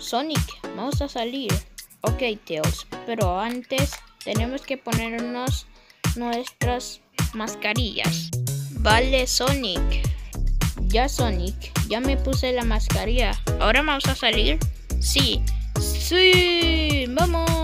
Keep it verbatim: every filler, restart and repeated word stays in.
Sonic, vamos a salir. Ok, Tails, pero antes tenemos que ponernos nuestras mascarillas. Vale, Sonic. Ya, Sonic, ya me puse la mascarilla. ¿Ahora vamos a salir? Sí. Sí, vamos.